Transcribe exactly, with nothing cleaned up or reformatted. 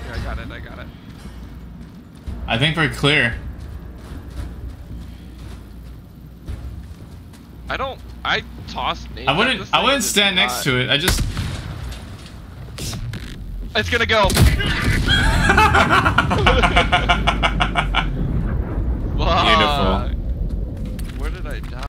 I got it, I got it. I think we're clear. I don't... I tossed nades I at wouldn't, this I thing, wouldn't it's stand next not- to it. I just... It's gonna go! You